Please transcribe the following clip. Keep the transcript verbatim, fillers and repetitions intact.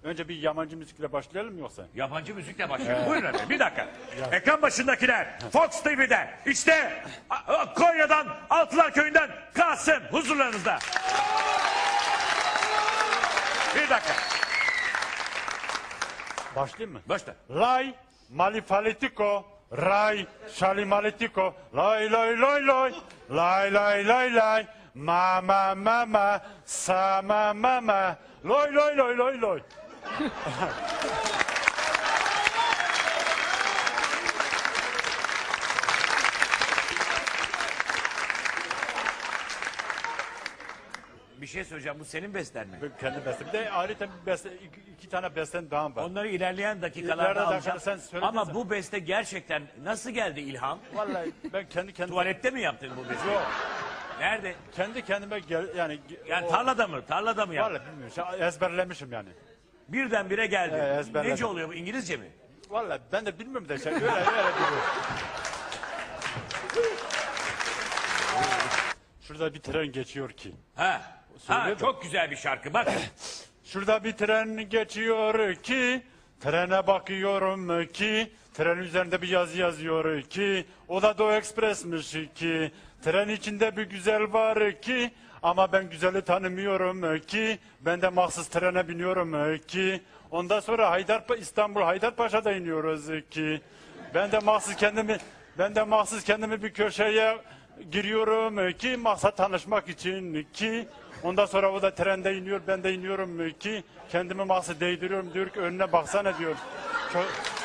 Önce bir yabancı müzikle başlayalım mı yoksa? Yabancı müzikle başlayalım. Buyurun efendim bir dakika. Ekran başındakiler Fox T V'de işte A- A- Konya'dan Altılar Köyü'nden Kasım huzurlarınızda. Bir dakika. Başlayayım mı? Başla. Lay malifalitiko, ray şalimaletiko, lay lay lay lay, lay lay lay lay, mama mama, sama mama, lay lay lay lay lay. Bir şey söyleyeceğim, bu senin besten mi? Ben kendi bestem. Bir de ayrıca bir beste, iki, iki tane bestem daha var. Onları ilerleyen dakikalarda İleride alacağım. dakikada sen söyledin Ama sen. bu beste gerçekten nasıl geldi ilham? Vallahi ben kendi kendime... Tuvalette mi yaptın bu besteyi? Yok. Nerede? Kendi kendime gel, yani... Yani o- tarlada mı? Tarlada mı yaptın? Vallahi bilmiyorum. Şey, ezberlemişim yani. Birdenbire geldi. Evet, ezberledim. Nece oluyor bu? İngilizce mi? Vallahi ben de bilmiyorum da şey öyle öyle biliyorum. Şurada bir tren geçiyor ki. Ha. Ha, Söyle de. çok güzel bir şarkı. Bak. Şurada bir tren geçiyor ki, trene bakıyorum ki, tren üzerinde bir yazı yazıyor ki, o da Doğu Ekspres'miş ki, tren içinde bir güzel var ki, ama ben güzeli tanımıyorum ki, ben de mahsus trene biniyorum ki, ondan sonra Haydar İstanbul Haydarpaşa'da iniyoruz ki, ben de mahsus kendimi, ben de mahsus kendimi bir köşeye giriyorum ki, maksat tanışmak için ki, ondan sonra o da trende iniyor, ben de iniyorum ki kendimi mahsus değdiriyorum, diyor ki önüne baksana diyor. Çok,